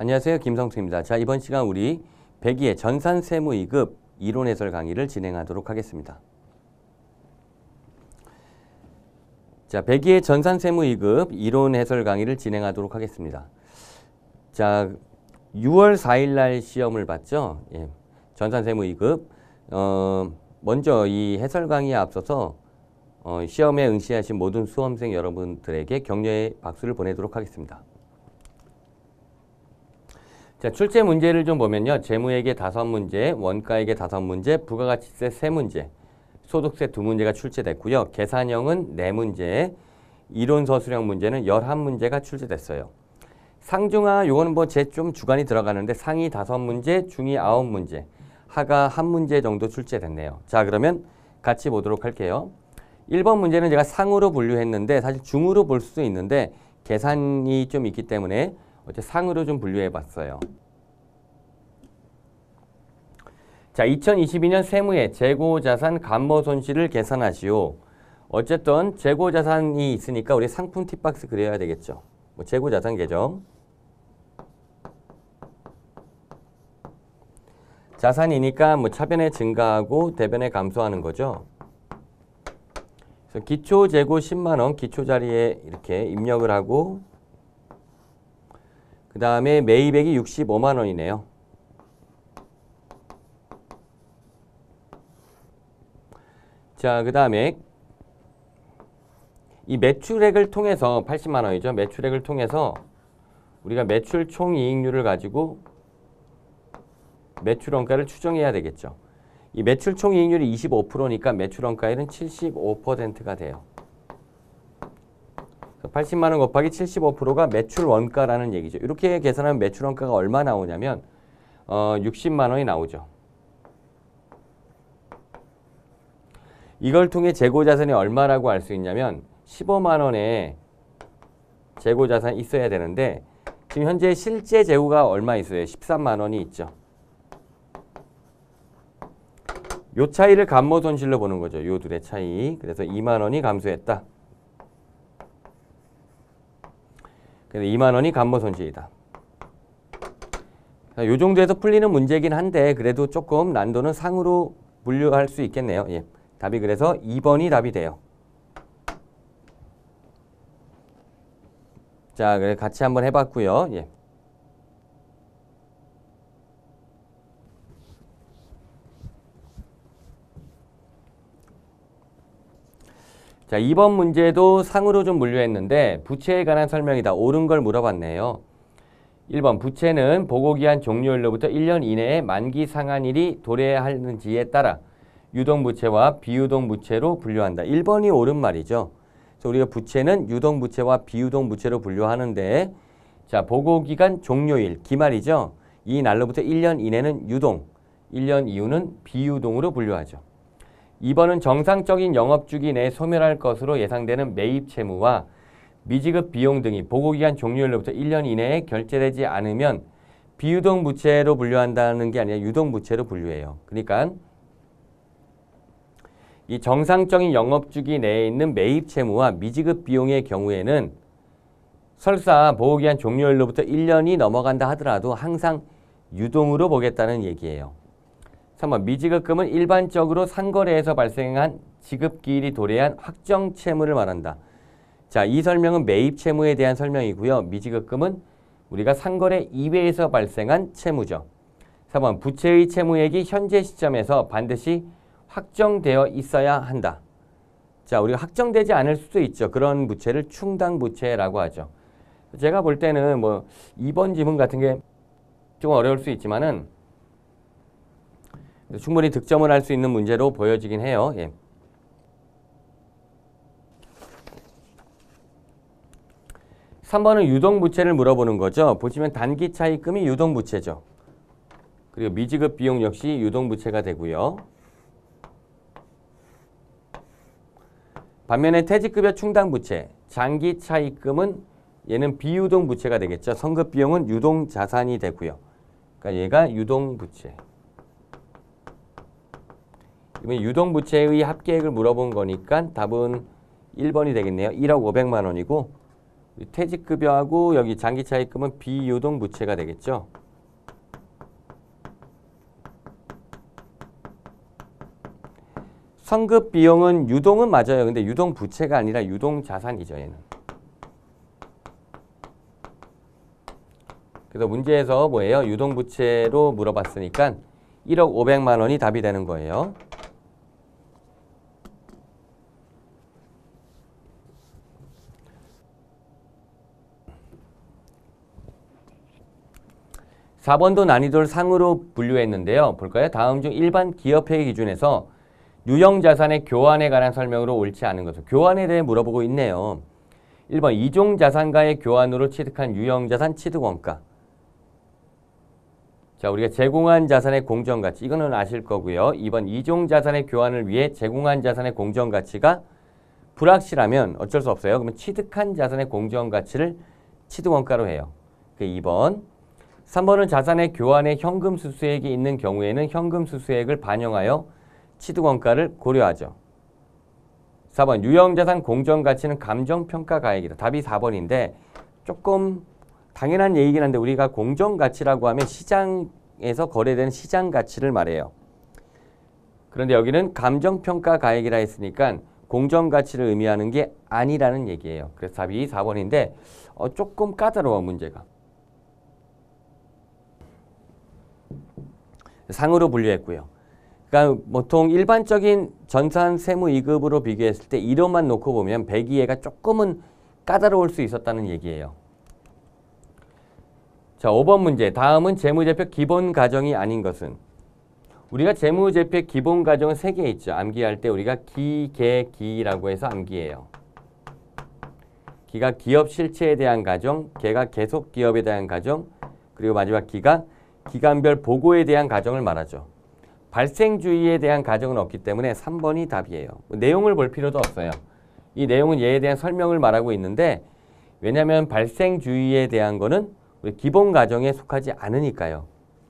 안녕하세요. 김성수입니다. 자, 이번 시간 우리 102의 전산세무 2급 이론 해설 강의를 진행하도록 하겠습니다. 자, 102의 전산세무 2급 이론 해설 강의를 진행하도록 하겠습니다. 자, 6월 4일 날 시험을 봤죠. 예, 전산세무 2급. 먼저 이 해설 강의에 앞서서 시험에 응시하신 모든 수험생 여러분들에게 격려의 박수를 보내도록 하겠습니다. 자, 출제 문제를 좀 보면요. 재무회계 5문제, 원가회계 5문제, 부가가치세 3문제, 소득세 2문제가 출제됐고요. 계산형은 4문제, 이론서술형 문제는 11문제가 출제됐어요. 상중하 요거는 뭐 제 좀 주관이 들어가는데 상위 5문제, 중위 9문제, 하가 1문제 정도 출제됐네요. 자, 그러면 같이 보도록 할게요. 1번 문제는 제가 상으로 분류했는데 사실 중으로 볼 수도 있는데 계산이 좀 있기 때문에 어째 상으로 좀 분류해 봤어요. 자, 2022년 세무의 재고자산 감모손실을 계산하시오. 어쨌든 재고자산이 있으니까 우리 상품 팁박스 그려야 되겠죠. 뭐 재고자산 계정. 자산이니까 뭐 차변에 증가하고 대변에 감소하는 거죠. 그래서 기초 재고 10만 원 기초 자리에 이렇게 입력을 하고 그 다음에 매입액이 65만 원이네요. 자, 그 다음에 이 매출액을 통해서 80만 원이죠. 매출액을 통해서 우리가 매출 총이익률을 가지고 매출원가를 추정해야 되겠죠. 이 매출 총이익률이 25%니까 매출원가율은 75%가 돼요. 80만 원 곱하기 75%가 매출원가라는 얘기죠. 이렇게 계산하면 매출원가가 얼마 나오냐면 60만 원이 나오죠. 이걸 통해 재고자산이 얼마라고 알 수 있냐면 15만 원의 재고자산이 있어야 되는데 지금 현재 실제 재고가 얼마 있어요? 13만 원이 있죠. 요 차이를 감모손실로 보는 거죠. 요 둘의 차이. 그래서 2만 원이 감소했다. 그래서 2만 원이 감모손실이다. 요 정도에서 풀리는 문제이긴 한데 그래도 조금 난도는 상으로 분류할 수 있겠네요. 예. 답이 그래서 2번이 답이 돼요. 자, 그래 같이 한번 해봤고요. 예. 자, 2번 문제도 상으로 좀 분류했는데 부채에 관한 설명이다. 옳은 걸 물어봤네요. 1번 부채는 보고기한 종료일로부터 1년 이내에 만기 상환일이 도래하는지에 따라 유동부채와 비유동부채로 분류한다. 1번이 옳은 말이죠. 그래서 우리가 부채는 유동부채와 비유동부채로 분류하는데 자, 보고기간 종료일, 기말이죠. 이 날로부터 1년 이내는 유동, 1년 이후는 비유동으로 분류하죠. 2번은 정상적인 영업주기 내에 소멸할 것으로 예상되는 매입 채무와 미지급 비용 등이 보고기간 종료일로부터 1년 이내에 결제되지 않으면 비유동 부채로 분류한다는 게 아니라 유동 부채로 분류해요. 그러니까 이 정상적인 영업주기 내에 있는 매입 채무와 미지급 비용의 경우에는 설사 보고기간 종료일로부터 1년이 넘어간다 하더라도 항상 유동으로 보겠다는 얘기예요. 3번 미지급금은 일반적으로 상거래에서 발생한 지급기일이 도래한 확정 채무를 말한다. 자, 이 설명은 매입 채무에 대한 설명이고요. 미지급금은 우리가 상거래 이외에서 발생한 채무죠. 4번 부채의 채무액이 현재 시점에서 반드시 확정되어 있어야 한다. 자, 우리가 확정되지 않을 수도 있죠. 그런 부채를 충당부채라고 하죠. 제가 볼 때는 뭐 2번 지문 같은 게 좀 어려울 수 있지만은 충분히 득점을 할 수 있는 문제로 보여지긴 해요. 예. 3번은 유동부채를 물어보는 거죠. 보시면 단기차입금이 유동부채죠. 그리고 미지급 비용 역시 유동부채가 되고요. 반면에 퇴직급여 충당부채, 장기차입금은 얘는 비유동부채가 되겠죠. 성급비용은 유동자산이 되고요. 그러니까 얘가 유동부채. 이번 유동부채의 합계액을 물어본 거니까 답은 1번이 되겠네요. 1억 500만 원이고 퇴직급여하고 여기 장기차입금은 비유동부채가 되겠죠. 성급 비용은 유동은 맞아요. 근데 유동부채가 아니라 유동자산이죠, 얘는. 그래서 문제에서 뭐예요? 유동부채로 물어봤으니까 1억 500만 원이 답이 되는 거예요. (4번도) 난이도를 상으로 분류했는데요. 볼까요? 다음 중 일반 기업회계 기준에서 유형자산의 교환에 관한 설명으로 옳지 않은 것은. 교환에 대해 물어보고 있네요. 1번 이종자산과의 교환으로 취득한 유형자산 취득원가. 자, 우리가 제공한 자산의 공정가치. 이거는 아실 거고요. 2번 이종자산의 교환을 위해 제공한 자산의 공정가치가 불확실하면 어쩔 수 없어요. 그러면 취득한 자산의 공정가치를 취득원가로 해요. 그 2번. 3번은 자산의 교환에 현금 수수액이 있는 경우에는 현금 수수액을 반영하여 취득원가를 고려하죠. 4번 유형자산 공정가치는 감정평가가액이다. 답이 4번인데 조금 당연한 얘기긴 한데 우리가 공정가치라고 하면 시장에서 거래되는 시장가치를 말해요. 그런데 여기는 감정평가가액이라 했으니까 공정가치를 의미하는 게 아니라는 얘기예요. 그래서 답이 4번인데 조금 까다로워 문제가. 상으로 분류했고요. 그러니까 보통 일반적인 전산 세무 2급으로 비교했을 때 이론만 놓고 보면 102회가 조금은 까다로울 수 있었다는 얘기예요. 자, 5번 문제. 다음은 재무제표 기본 가정이 아닌 것은. 우리가 재무제표 기본 가정은 3개 있죠. 암기할 때 우리가 기, 개, 기라고 해서 암기해요. 기가 기업 실체에 대한 가정, 개가 계속 기업에 대한 가정, 그리고 마지막 기가 기간별 보고에 대한 가정을 말하죠. 발생주의에 대한 가정은 없기 때문에 3번이 답이에요. 내용을 볼 필요도 없어요. 이 내용은 얘에 대한 설명을 말하고 있는데 왜냐하면 발생주의에 대한 거는 우리 기본 가정에 속하지 않으니까요.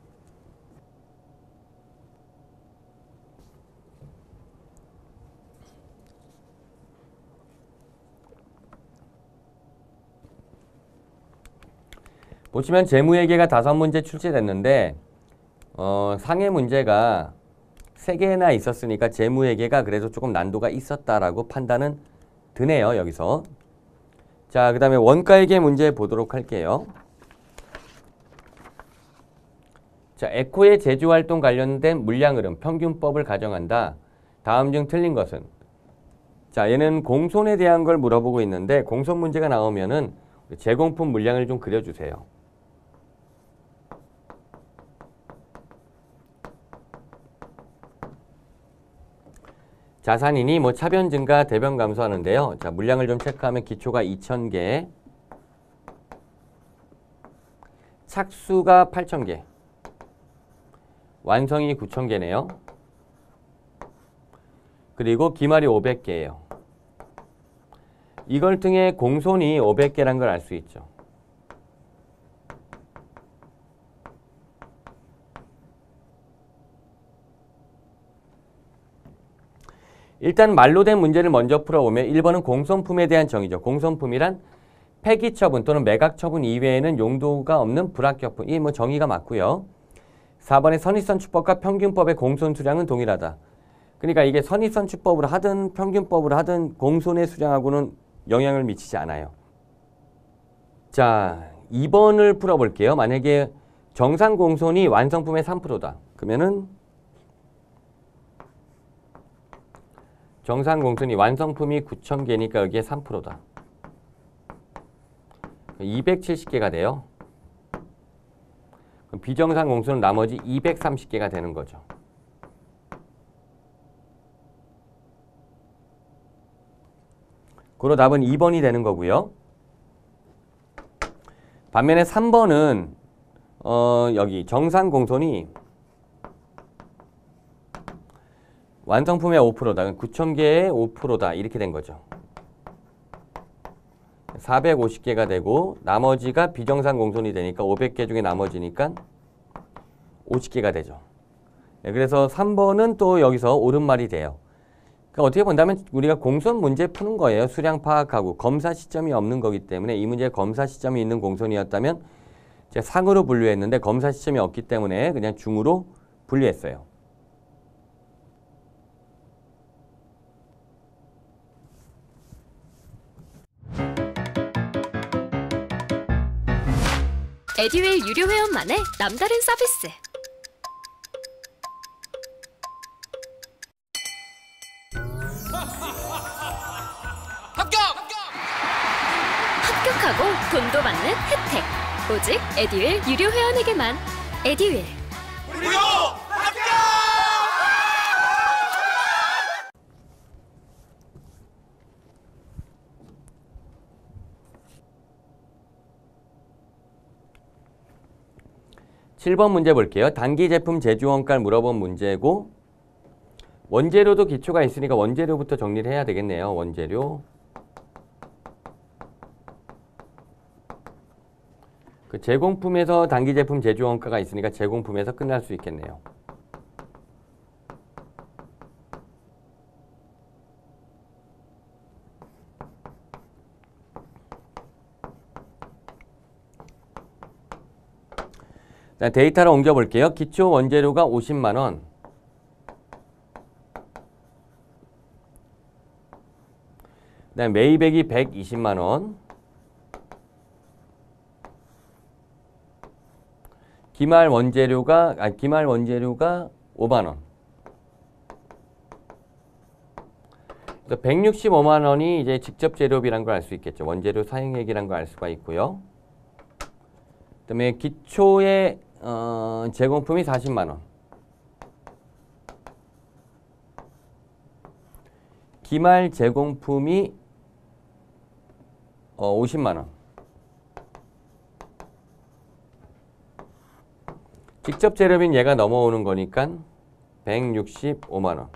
보시면 재무회계가 5문제 출제됐는데 상해 문제가 3개나 있었으니까 재무회계가 그래도 조금 난도가 있었다라고 판단은 드네요. 여기서. 자, 그 다음에 원가회계 문제 보도록 할게요. 자, 에코의 제조활동 관련된 물량흐름 평균법을 가정한다. 다음 중 틀린 것은. 자, 얘는 공손에 대한 걸 물어보고 있는데 공손 문제가 나오면은 제공품 물량을 좀 그려주세요. 자산이니 뭐 차변 증가, 대변 감소하는데요. 자, 물량을 좀 체크하면 기초가 2,000개, 착수가 8,000개, 완성이 9,000개네요. 그리고 기말이 500개예요. 이걸 통해 공손이 500개란 걸 알 수 있죠. 일단 말로 된 문제를 먼저 풀어보면 1번은 공손품에 대한 정의죠. 공손품이란 폐기처분 또는 매각처분 이외에는 용도가 없는 불합격품. 이 뭐 정의가 맞고요. 4번의 선입선출법과 평균법의 공손 수량은 동일하다. 그러니까 이게 선입선출법으로 하든 평균법으로 하든 공손의 수량하고는 영향을 미치지 않아요. 자, 2번을 풀어볼게요. 만약에 정상 공손이 완성품의 3%다. 그러면은 정상 공손이 완성품이 9,000개니까 여기에 3%다. 270개가 돼요. 그럼 비정상 공손은 나머지 230개가 되는 거죠. 그로 답은 2번이 되는 거고요. 반면에 3번은 여기 정상 공손이 완성품의 5%다. 9,000개의 5%다. 이렇게 된 거죠. 450개가 되고 나머지가 비정상 공손이 되니까 500개 중에 나머지니까 50개가 되죠. 네, 그래서 3번은 또 여기서 옳은 말이 돼요. 그러니까 어떻게 본다면 우리가 공손 문제 푸는 거예요. 수량 파악하고 검사 시점이 없는 거기 때문에 이 문제 검사 시점이 있는 공손이었다면 제가 상으로 분류했는데 검사 시점이 없기 때문에 그냥 중으로 분류했어요. 에듀윌 유료 회원만의 남다른 서비스. 합격하고 돈도 받는 혜택. 오직 에듀윌 유료 회원에게만. 에듀윌. 무료 합격! 7번 문제 볼게요. 단기 제품 제조 원가를 물어본 문제고 원재료도 기초가 있으니까 원재료부터 정리를 해야 되겠네요. 원재료. 그 제공품에서 단기 제품 제조 원가가 있으니까 제공품에서 끝날 수 있겠네요. 데이터를 옮겨 볼게요. 기초 원재료가 50만 원. 그다음에 매입액이 120만 원. 기말 원재료가 5만 원. 그래서 165만 원이 이제 직접 재료비란 걸 알 수 있겠죠. 원재료 사용액이란 걸 알 수가 있고요. 그다음에 기초의 제공품이 40만 원. 기말 제공품이 50만 원. 직접 재료비는 얘가 넘어오는 거니까 165만 원.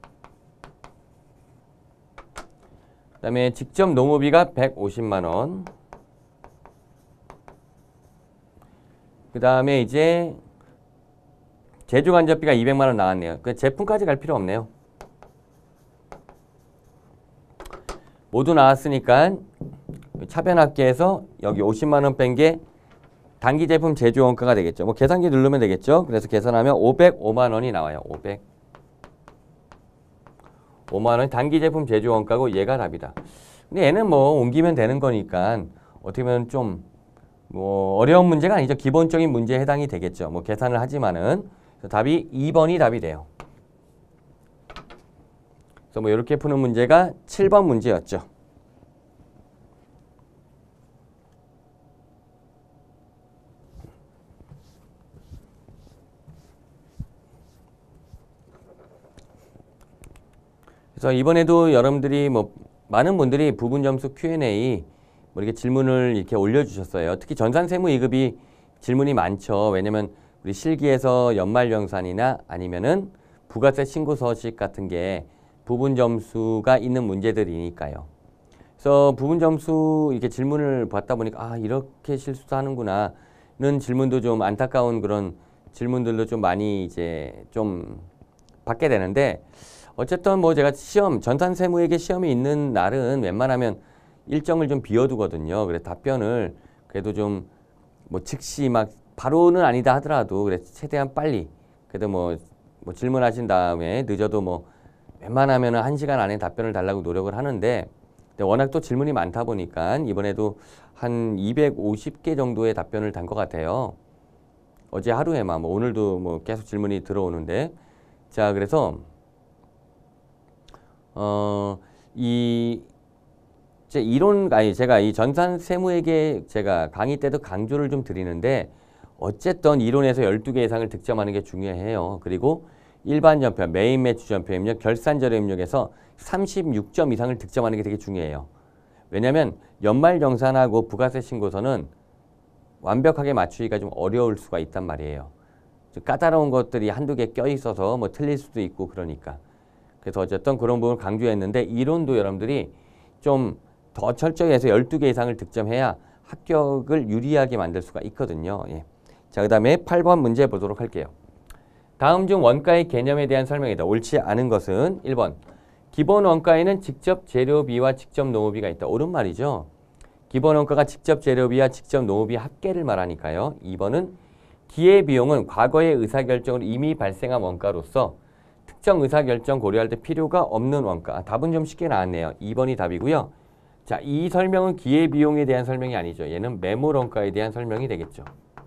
그다음에 직접 노무비가 150만 원. 그 다음에 이제 제조 간접비가 200만 원 나왔네요. 그 제품까지 갈 필요 없네요. 모두 나왔으니까 차변합계에서 여기 50만 원 뺀 게 단기 제품 제조 원가가 되겠죠. 뭐 계산기 누르면 되겠죠. 그래서 계산하면 505만 원이 나와요. 505만 원이 단기 제품 제조 원가고 얘가 답이다. 근데 얘는 뭐 옮기면 되는 거니까 어떻게 보면 좀 뭐 어려운 문제가 아니죠. 기본적인 문제에 해당이 되겠죠. 뭐 계산을 하지만은 답이 2번이 답이 돼요. 그래서 뭐 이렇게 푸는 문제가 7번 문제였죠. 그래서 이번에도 여러분들이 뭐 많은 분들이 부분 점수 Q&A 뭐 이렇게 질문을 이렇게 올려주셨어요. 특히 전산세무 2급이 질문이 많죠. 왜냐면 우리 실기에서 연말정산이나 아니면은 부가세 신고 서식 같은 게 부분 점수가 있는 문제들이니까요. 그래서 부분 점수 이렇게 질문을 봤다 보니까 아 이렇게 실수도 하는구나는 질문도 좀 안타까운 그런 질문들도 좀 많이 이제 좀 받게 되는데 어쨌든 뭐 제가 전산세무에게 시험이 있는 날은 웬만하면 일정을 좀 비워두거든요. 그래서 답변을 그래도 좀 뭐 즉시 막 바로는 아니다 하더라도 그래서 최대한 빨리 그래도 뭐 질문하신 다음에 늦어도 뭐 웬만하면 1시간 안에 답변을 달라고 노력을 하는데 워낙 또 질문이 많다 보니까 이번에도 한 250개 정도의 답변을 단 것 같아요. 어제 하루에만 뭐 오늘도 뭐 계속 질문이 들어오는데 자 그래서 제가 이 전산세무에게 제가 강의 때도 강조를 좀 드리는데 어쨌든 이론에서 12개 이상을 득점하는 게 중요해요. 그리고 일반 전표, 메인 매출 전표 입력, 결산 자료 입력에서 36점 이상을 득점하는 게 되게 중요해요. 왜냐하면 연말정산하고 부가세 신고서는 완벽하게 맞추기가 좀 어려울 수가 있단 말이에요. 좀 까다로운 것들이 한두 개 껴있어서 뭐 틀릴 수도 있고 그러니까. 그래서 어쨌든 그런 부분을 강조했는데 이론도 여러분들이 좀 더 철저히 해서 12개 이상을 득점해야 합격을 유리하게 만들 수가 있거든요. 예. 자, 그 다음에 8번 문제 보도록 할게요. 다음 중 원가의 개념에 대한 설명이다. 옳지 않은 것은 1번 기본 원가에는 직접 재료비와 직접 노무비가 있다. 옳은 말이죠. 기본 원가가 직접 재료비와 직접 노무비 합계를 말하니까요. 2번은 기회비용은 과거의 의사결정으로 이미 발생한 원가로서 특정 의사결정 고려할 때 필요가 없는 원가. 답은 좀 쉽게 나왔네요. 2번이 답이고요. 자, 이 설명은 기회비용에 대한 설명이 아니죠. 얘는 매몰원가에 대한 설명이 되겠죠.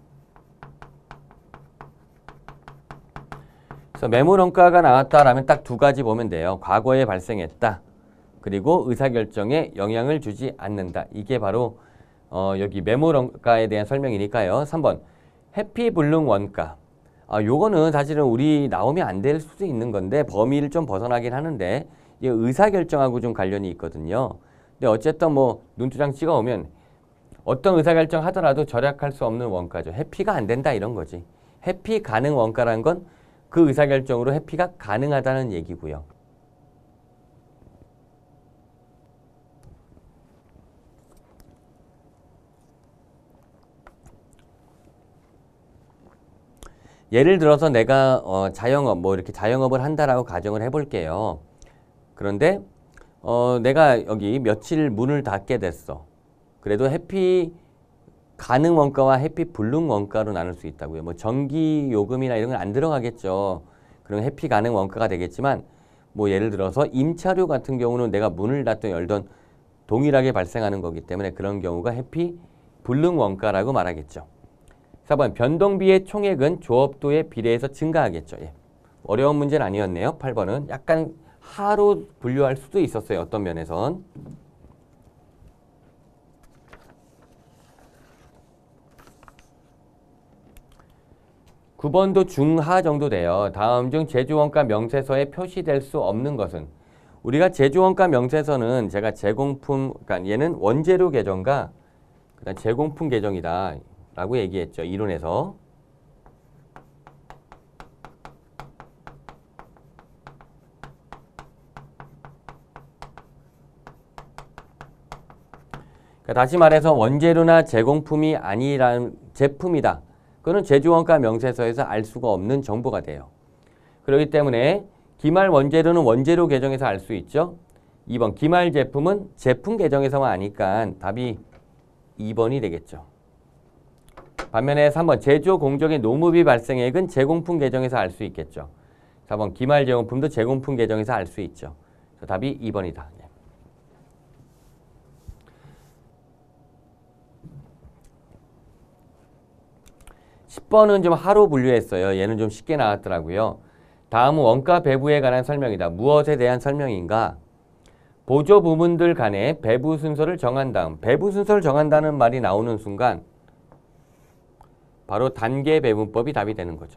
그래서 매몰원가가 나왔다라면 딱 두 가지 보면 돼요. 과거에 발생했다. 그리고 의사결정에 영향을 주지 않는다. 이게 바로 여기 매몰원가에 대한 설명이니까요. 3번 해피불능 원가. 요거는 사실은 우리 나오면 안 될 수도 있는 건데 범위를 좀 벗어나긴 하는데 이게 의사결정하고 좀 관련이 있거든요. 근데 어쨌든 뭐 눈두장 찍어오면 어떤 의사결정 하더라도 절약할 수 없는 원가죠. 회피가 안 된다 이런 거지. 회피 가능 원가라는 건 그 의사결정으로 회피가 가능하다는 얘기고요. 예를 들어서 내가 자영업 뭐 이렇게 자영업을 한다라고 가정을 해볼게요. 그런데 내가 여기 며칠 문을 닫게 됐어. 그래도 회피 가능 원가와 회피 불능 원가로 나눌 수 있다고요. 뭐 전기 요금이나 이런 건 안 들어가겠죠. 그럼 회피 가능 원가가 되겠지만 뭐 예를 들어서 임차료 같은 경우는 내가 문을 닫든 열든 동일하게 발생하는 거기 때문에 그런 경우가 회피 불능 원가라고 말하겠죠. 4번 변동비의 총액은 조업도에 비례해서 증가하겠죠. 예. 어려운 문제는 아니었네요. 8번은 약간 하로 분류할 수도 있었어요. 어떤 면에선. 9번도 중하 정도 돼요. 다음 중 제조원가 명세서에 표시될 수 없는 것은 우리가 제조원가 명세서는 제가 제공품, 그러니까 얘는 원재료 계정과 그다음 제공품 계정이다 라고 얘기했죠. 이론에서. 그러니까 다시 말해서 원재료나 제공품이 아니란 제품이다. 그거는 제조원가 명세서에서 알 수가 없는 정보가 돼요. 그렇기 때문에 기말 원재료는 원재료 계정에서 알 수 있죠. 2번 기말 제품은 제품 계정에서만 아니까 답이 2번이 되겠죠. 반면에 3번 제조 공정의 노무비 발생액은 제공품 계정에서 알 수 있겠죠. 4번 기말 제공품도 제공품 계정에서 알 수 있죠. 그래서 답이 2번이다. 10번은 좀 하로 분류했어요. 얘는 좀 쉽게 나왔더라고요. 다음은 원가 배부에 관한 설명이다. 무엇에 대한 설명인가? 보조 부문들 간의 배부 순서를 정한 다음 배부 순서를 정한다는 말이 나오는 순간 바로 단계 배분법이 답이 되는 거죠.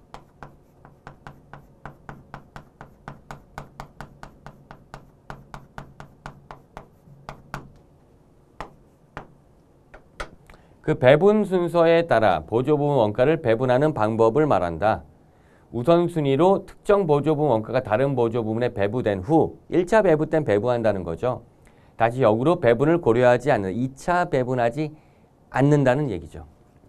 그 배분 순서에 따라 보조부문 원가를 배분하는 방법을 말한다. 우선순위로 특정 보조부문 원가가 다른 보조부문에 배부된 후 1차 배부 땐 배부한다는 거죠. 다시 역으로 배분을 고려하지 않는 2차 배분하지 않는다는 얘기죠.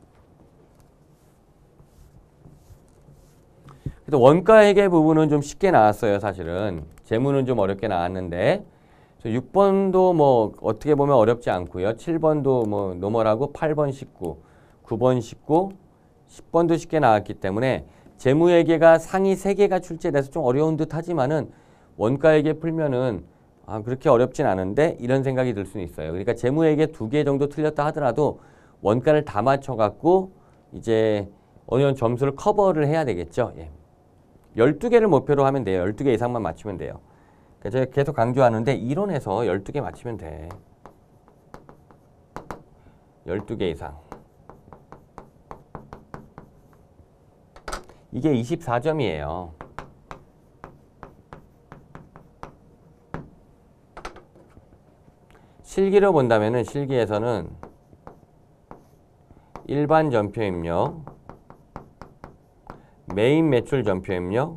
그래서 원가회계 부분은 좀 쉽게 나왔어요. 사실은. 재무는 좀 어렵게 나왔는데 6번도 뭐 어떻게 보면 어렵지 않고요. 7번도 뭐 노멀하고 8번 쉽고 9번 쉽고 10번도 쉽게 나왔기 때문에 재무회계가 상위 3개가 출제돼서 좀 어려운 듯 하지만은 원가회계 풀면은 그렇게 어렵진 않은데 이런 생각이 들 수는 있어요. 그러니까 재무회계 2개 정도 틀렸다 하더라도 원가를 다 맞춰갖고 이제 어느 정도 점수를 커버를 해야 되겠죠. 예. 12개를 목표로 하면 돼요. 12개 이상만 맞추면 돼요. 제가 계속 강조하는데 이론에서 12개 맞추면 돼. 12개 이상. 이게 24점이에요. 실기로 본다면은 실기에서는 일반 전표 입력, 메인 매출 전표 입력,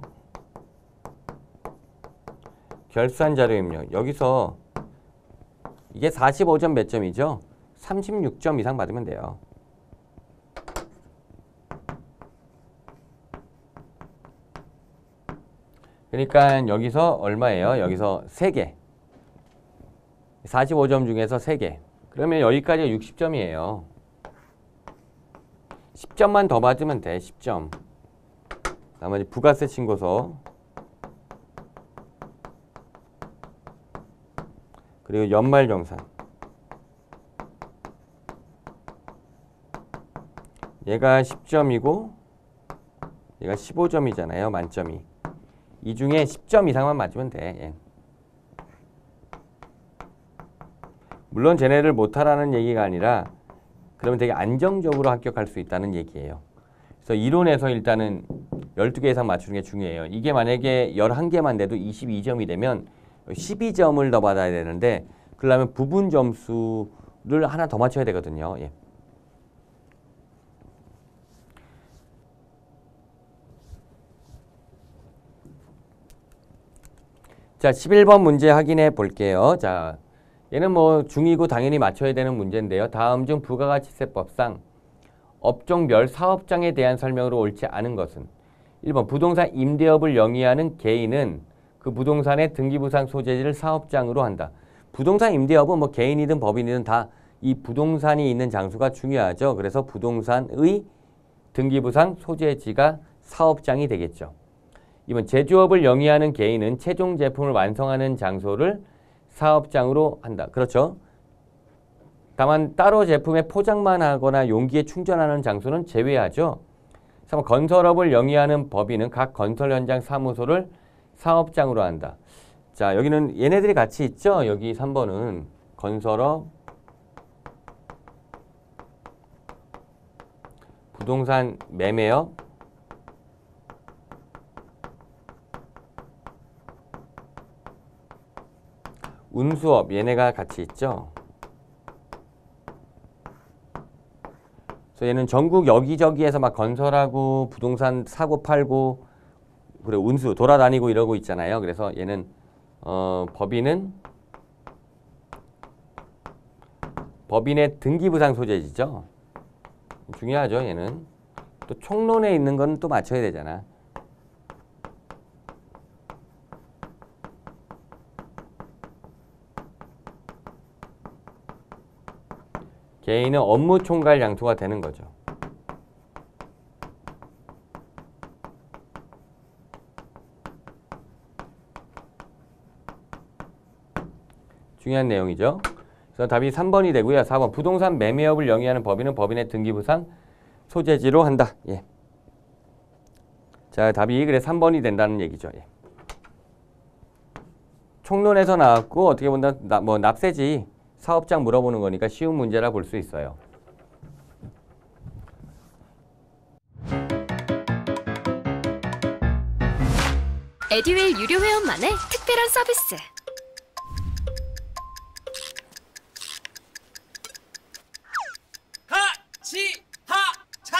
결산 자료 입력. 여기서 이게 45점 몇 점이죠? 36점 이상 받으면 돼요. 그러니까 여기서 얼마예요? 여기서 3개. 45점 중에서 3개. 그러면 여기까지가 60점이에요. 10점만 더 맞으면 돼. 10점. 나머지 부가세 신고서. 그리고 연말정산. 얘가 10점이고 얘가 15점이잖아요. 만점이. 이 중에 10점 이상만 맞으면 돼. 예. 물론 쟤네를 못하라는 얘기가 아니라 그러면 되게 안정적으로 합격할 수 있다는 얘기예요. 그래서 이론에서 일단은 12개 이상 맞추는 게 중요해요. 이게 만약에 11개만 돼도 22점이 되면 12점을 더 받아야 되는데 그러려면 부분 점수를 하나 더 맞춰야 되거든요. 예. 자, 11번 문제 확인해 볼게요. 자, 얘는 뭐 중2고 당연히 맞춰야 되는 문제인데요. 다음 중 부가가치세법상 업종별 사업장에 대한 설명으로 옳지 않은 것은 1번 부동산 임대업을 영위하는 개인은 그 부동산의 등기부상 소재지를 사업장으로 한다. 부동산 임대업은 뭐 개인이든 법인이든 다 이 부동산이 있는 장소가 중요하죠. 그래서 부동산의 등기부상 소재지가 사업장이 되겠죠. 2번 제조업을 영위하는 개인은 최종 제품을 완성하는 장소를 사업장으로 한다. 그렇죠. 다만 따로 제품의 포장만 하거나 용기에 충전하는 장소는 제외하죠. 3번 건설업을 영위하는 법인은 각 건설 현장 사무소를 사업장으로 한다. 자, 여기는 얘네들이 같이 있죠. 여기 3번은 건설업, 부동산 매매업, 운수업 얘네가 같이 있죠. 그래서 얘는 전국 여기저기에서 막 건설하고 부동산 사고 팔고 그리고 운수 돌아다니고 이러고 있잖아요. 그래서 얘는 법인의 등기부상 소재지죠. 중요하죠. 얘는 또 총론에 있는 건 또 맞춰야 되잖아. 개인은 업무 총괄 장소가 되는 거죠. 중요한 내용이죠. 그래서 답이 3번이 되고요. 4번 부동산 매매업을 영위하는 법인은 법인의 등기부상 소재지로 한다. 예. 자, 답이 그래 3번이 된다는 얘기죠. 예. 총론에서 나왔고 어떻게 보면 뭐 납세지 사업장 물어보는 거니까 쉬운 문제라 볼 수 있어요. 에듀윌 유료 회원만의 특별한 서비스. 하치하차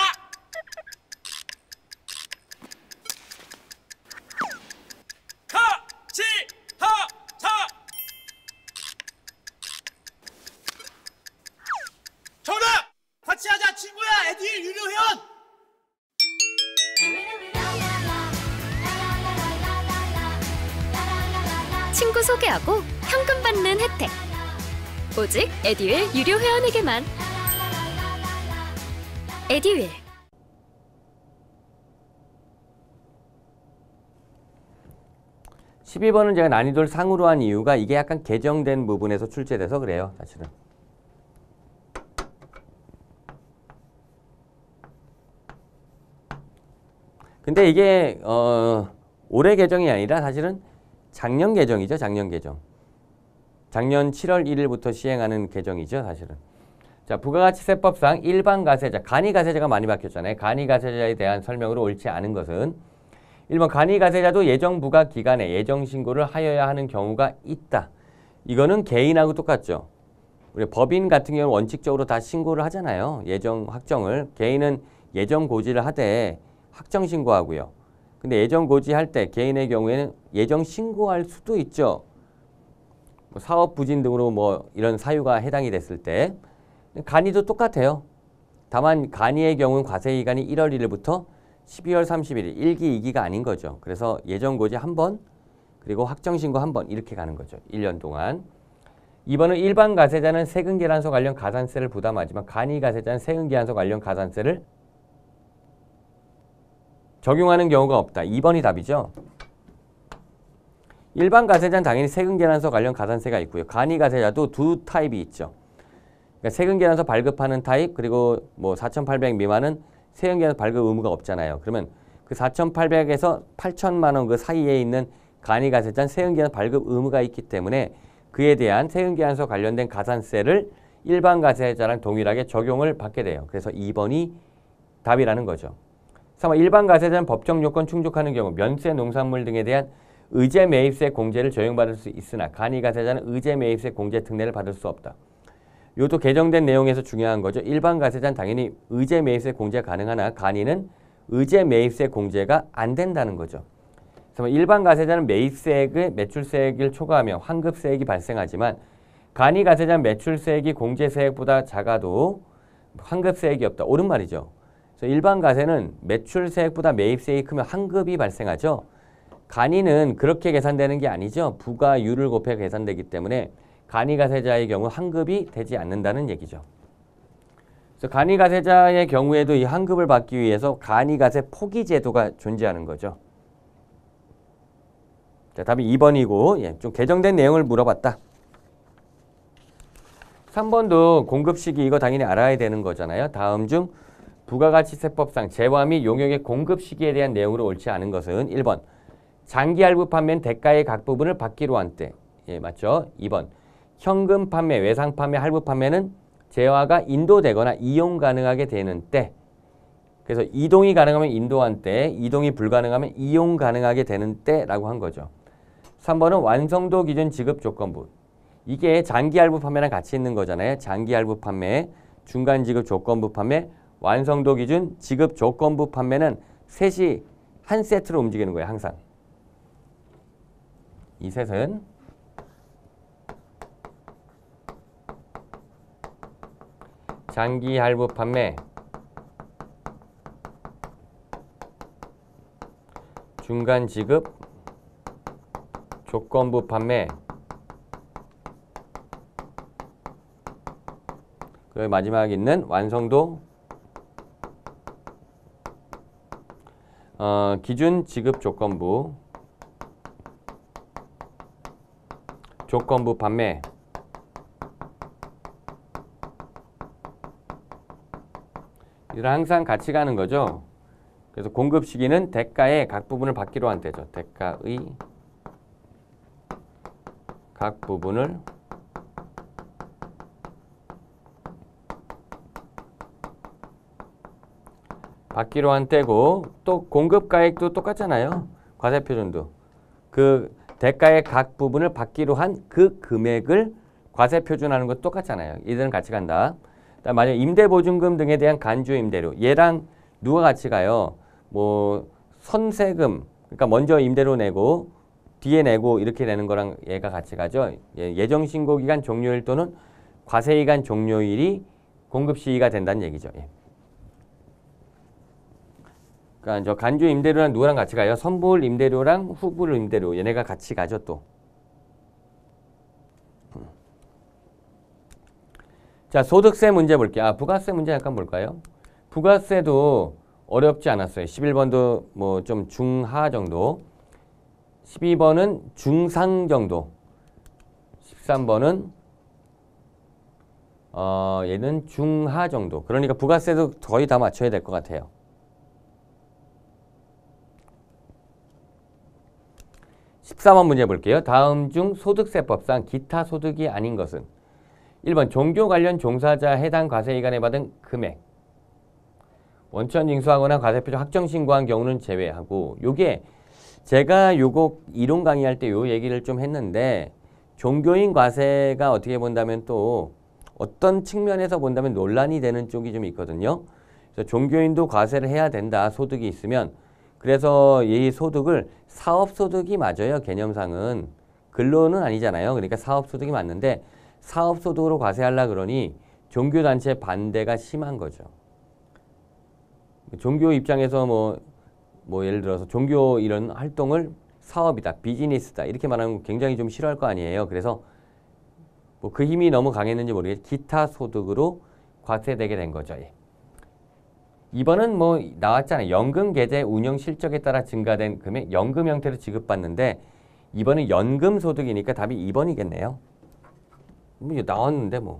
하치하차 정답! 같이 하자 친구야 에듀윌 유료 회원! 친구 소개하고 현금 받는 혜택. 오직 에듀윌 유료 회원에게만. 에듀윌. 십이 번은 제가 난이도를 상으로 한 이유가 이게 약간 개정된 부분에서 출제돼서 그래요. 사실은. 근데 이게 올해 개정이 아니라 사실은 작년 개정이죠. 작년 개정. 작년 7월 1일부터 시행하는 개정이죠. 사실은. 자, 부가가치세법상 일반 가세자, 간이가세자가 많이 바뀌었잖아요. 간이가세자에 대한 설명으로 옳지 않은 것은 1번 간이가세자도 예정부가기간에 예정신고를 하여야 하는 경우가 있다. 이거는 개인하고 똑같죠. 우리 법인 같은 경우는 원칙적으로 다 신고를 하잖아요. 예정 확정을. 개인은 예정 고지를 하되 확정 신고하고요. 근데 예정 고지할 때 개인의 경우에는 예정 신고할 수도 있죠. 뭐 사업 부진 등으로 뭐 이런 사유가 해당이 됐을 때. 간이도 똑같아요. 다만 간이의 경우는 과세기간이 1월 1일부터 12월 31일 1기, 2기가 아닌 거죠. 그래서 예정고지 한 번, 그리고 확정신고 한 번 이렇게 가는 거죠. 1년 동안. 2번은 일반 가세자는 세금계란서 관련 가산세를 부담하지만 간이가세자는 세금계란서 관련 가산세를 적용하는 경우가 없다. 2번이 답이죠. 일반 가세자는 당연히 세금계란서 관련 가산세가 있고요. 간이가세자도 두 타입이 있죠. 그러니까 세금계란서 발급하는 타입 그리고 뭐 4,800 미만은 세금계란서 발급 의무가 없잖아요. 그러면 그 4,800에서 8,000만 원 그 사이에 있는 간이가세자는 세금계란서 발급 의무가 있기 때문에 그에 대한 세금계란서 관련된 가산세를 일반 가세자랑 동일하게 적용을 받게 돼요. 그래서 2번이 답이라는 거죠. 3번 일반 가세자는 법정 요건 충족하는 경우 면세 농산물 등에 대한 의제 매입세 공제를 적용받을 수 있으나 간이가세자는 의제 매입세 공제 특례를 받을 수 없다. 이것도 개정된 내용에서 중요한 거죠. 일반 가세자는 당연히 의제 매입세 공제 가능하나 간이는 의제 매입세 공제가 안 된다는 거죠. 그래서 일반 가세자는 매입세액의 매출세액을 초과하며 환급세액이 발생하지만 간이가세자는 매출세액이 공제세액보다 작아도 환급세액이 없다. 옳은 말이죠. 그래서 일반 가세는 매출세액보다 매입세액이 크면 환급이 발생하죠. 간이는 그렇게 계산되는 게 아니죠. 부가율을 곱해 계산되기 때문에 간이가세자의 경우 환급이 되지 않는다는 얘기죠. 그래서 간이가세자의 경우에도 이 환급을 받기 위해서 간이가세 포기제도가 존재하는 거죠. 자, 답이 2번이고 좀 개정된 내용을 물어봤다. 3번도 공급 시기 이거 당연히 알아야 되는 거잖아요. 다음 중 부가가치세법상 재화 및 용역의 공급 시기에 대한 내용으로 옳지 않은 것은 1번 장기 할부 판매는 대가의 각 부분을 받기로 한 때. 예, 맞죠? 2번 현금 판매, 외상 판매, 할부 판매는 재화가 인도되거나 이용 가능하게 되는 때. 그래서 이동이 가능하면 인도한 때, 이동이 불가능하면 이용 가능하게 되는 때라고 한 거죠. 3번은 완성도 기준 지급 조건부. 이게 장기 할부 판매랑 같이 있는 거잖아요. 장기 할부 판매, 중간 지급 조건부 판매, 완성도 기준 지급 조건부 판매는 셋이 한 세트로 움직이는 거예요. 항상. 이 셋은 장기 할부 판매, 중간 지급 조건부 판매, 그 마지막에 있는 완성도 기준 지급 조건부 판매 이들 항상 같이 가는 거죠. 그래서 공급 시기는 대가의 각 부분을 받기로 한 때죠. 대가의 각 부분을 받기로 한 때고 또 공급가액도 똑같잖아요. 과세표준도. 그 대가의 각 부분을 받기로 한 그 금액을 과세표준하는 것도 똑같잖아요. 이들은 같이 간다. 만약 임대보증금 등에 대한 간주임대료. 얘랑 누가 같이 가요? 뭐 선세금. 그러니까 먼저 임대료 내고 뒤에 내고 이렇게 되는 거랑 얘가 같이 가죠. 예정신고기간 종료일 또는 과세기간 종료일이 공급시기가 된다는 얘기죠. 그러니까 저 간주 임대료랑 누구랑 같이 가요? 선불 임대료랑 후불 임대료. 얘네가 같이 가죠 또. 자, 소득세 문제 볼게요. 부가세 문제 잠깐 볼까요? 부가세도 어렵지 않았어요. 11번도 뭐 좀 중하 정도. 12번은 중상 정도. 13번은 얘는 중하 정도. 그러니까 부가세도 거의 다 맞춰야 될 것 같아요. 14번 문제 볼게요. 다음 중 소득세법상 기타 소득이 아닌 것은 1번 종교 관련 종사자 해당 과세기간에 받은 금액. 원천 징수하거나 과세표준 확정 신고한 경우는 제외하고 요게 제가 요거 이론 강의할 때 요 얘기를 좀 했는데 종교인 과세가 어떻게 본다면 또 어떤 측면에서 본다면 논란이 되는 쪽이 좀 있거든요. 그래서 종교인도 과세를 해야 된다. 소득이 있으면. 그래서 이 소득을 사업소득이 맞아요. 개념상은. 근로는 아니잖아요. 그러니까 사업소득이 맞는데 사업소득으로 과세하려고 그러니 종교단체 반대가 심한 거죠. 종교 입장에서 뭐 뭐 예를 들어서 종교 이런 활동을 사업이다, 비즈니스다 이렇게 말하면 굉장히 좀 싫어할 거 아니에요. 그래서 뭐 그 힘이 너무 강했는지 모르겠지만 기타 소득으로 과세되게 된 거죠. 예. 2번은 뭐 나왔잖아요. 연금 계좌 운영 실적에 따라 증가된 금액 연금 형태로 지급받는데 2번은 연금 소득이니까 답이 2번이겠네요. 뭐 이거 나왔는데 뭐.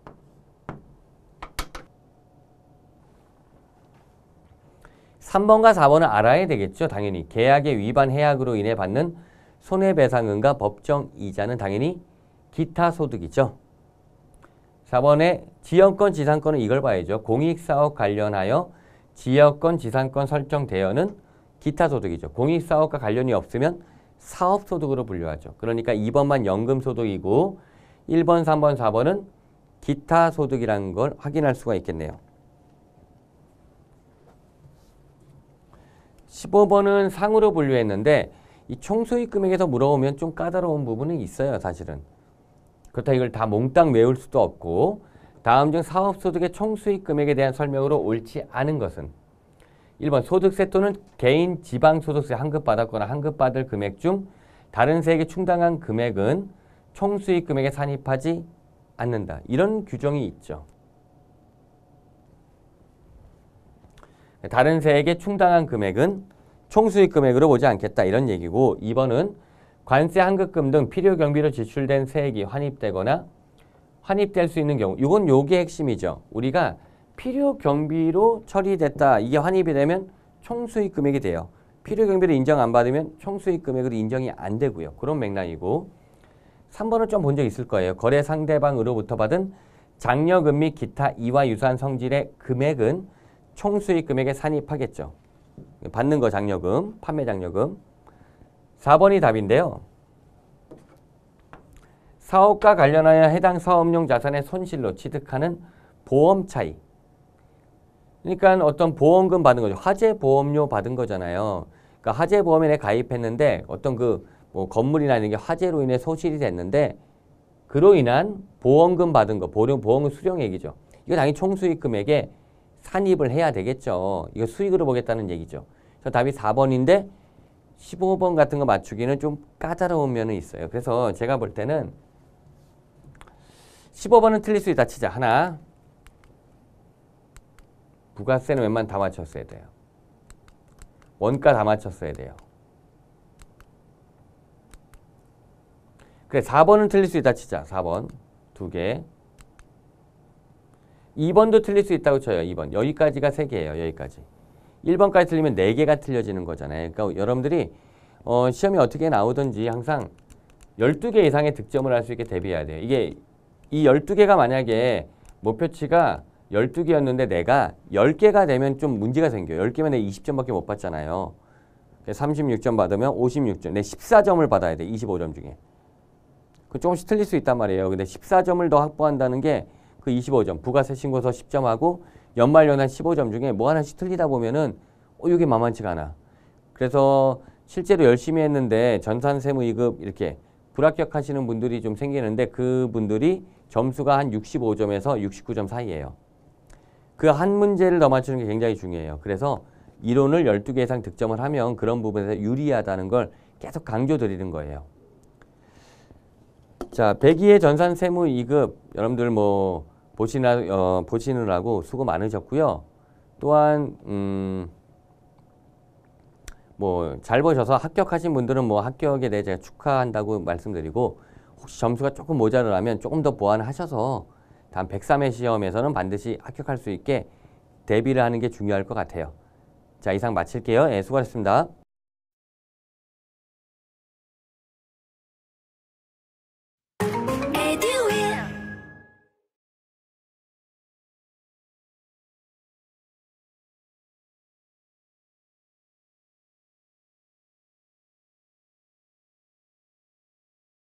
3번과 4번은 알아야 되겠죠. 당연히 계약의 위반 해약으로 인해 받는 손해배상금과 법정 이자는 당연히 기타 소득이죠. 4번에 지역권 지상권은 이걸 봐야죠. 공익사업 관련하여 지역권 지상권 설정되어는 기타 소득이죠. 공익사업과 관련이 없으면 사업소득으로 분류하죠. 그러니까 2번만 연금소득이고 1번, 3번, 4번은 기타 소득이라는 걸 확인할 수가 있겠네요. 15번은 상으로 분류했는데 이 총수익 금액에서 물어보면 좀 까다로운 부분은 있어요. 사실은. 그렇다고 이걸 다 몽땅 외울 수도 없고 다음 중 사업소득의 총수익 금액에 대한 설명으로 옳지 않은 것은 1번 소득세 또는 개인 지방소득세 환급받았거나 환급받을 금액 중 다른 세액에 충당한 금액은 총수익 금액에 산입하지 않는다. 이런 규정이 있죠. 다른 세액에 충당한 금액은 총수익 금액으로 보지 않겠다. 이런 얘기고 2번은 관세 환급금 등 필요 경비로 지출된 세액이 환입되거나 환입될 수 있는 경우 이건 요게 핵심이죠. 우리가 필요 경비로 처리됐다. 이게 환입이 되면 총수익 금액이 돼요. 필요 경비를 인정 안 받으면 총수익 금액으로 인정이 안 되고요. 그런 맥락이고 3번은 좀 본 적 있을 거예요. 거래 상대방으로부터 받은 장려금 및 기타 이와 유사한 성질의 금액은 총수익 금액에 산입하겠죠. 받는 거 장려금, 판매 장려금. 4번이 답인데요. 사업과 관련하여 해당 사업용 자산의 손실로 취득하는 보험 차익. 그러니까 어떤 보험금 받은 거죠. 화재 보험료 받은 거잖아요. 그러니까 화재 보험에 가입했는데 어떤 뭐 건물이나 이런 게 화재로 인해 소실이 됐는데 그로 인한 보험금 받은 거, 보험금 수령액이죠. 이거 당연히 총수익 금액에 산입을 해야 되겠죠. 이거 수익으로 보겠다는 얘기죠. 그래서 답이 4번인데 15번 같은 거 맞추기는 좀 까다로운 면은 있어요. 그래서 제가 볼 때는 15번은 틀릴 수 있다 치자. 하나. 부가세는 웬만하면 다 맞췄어야 돼요. 원가 다 맞췄어야 돼요. 그래 4번은 틀릴 수 있다 치자. 4번. 2개. 2번도 틀릴 수 있다고 쳐요. 2번. 여기까지가 3개예요. 여기까지. 1번까지 틀리면 4개가 틀려지는 거잖아요. 그러니까 여러분들이 시험이 어떻게 나오든지 항상 12개 이상의 득점을 할 수 있게 대비해야 돼요. 이게 이 12개가 만약에 목표치가 12개였는데 내가 10개가 되면 좀 문제가 생겨요. 10개면 내가 20점밖에 못 받잖아요. 36점 받으면 56점. 내 14점을 받아야 돼. 25점 중에. 그 조금씩 틀릴 수 있단 말이에요. 근데 14점을 더 확보한다는 게 그 25점. 부가세 신고서 10점하고 연말연한 15점 중에 뭐 하나씩 틀리다 보면은 이게 만만치가 않아. 그래서 실제로 열심히 했는데 전산세무이급 이렇게 불합격하시는 분들이 좀 생기는데 그분들이 점수가 한 65점에서 69점 사이예요. 그 한 문제를 더 맞추는 게 굉장히 중요해요. 그래서 이론을 12개 이상 득점을 하면 그런 부분에서 유리하다는 걸 계속 강조드리는 거예요. 자, 102의 전산세무이급 여러분들 뭐 보시느라고 수고 많으셨고요. 또한 뭐 잘 보셔서 합격하신 분들은 뭐 합격에 대해 제가 축하한다고 말씀드리고 혹시 점수가 조금 모자라면 조금 더 보완하셔서 다음 103회 시험에서는 반드시 합격할 수 있게 대비를 하는 게 중요할 것 같아요. 자, 이상 마칠게요. 예, 수고하셨습니다.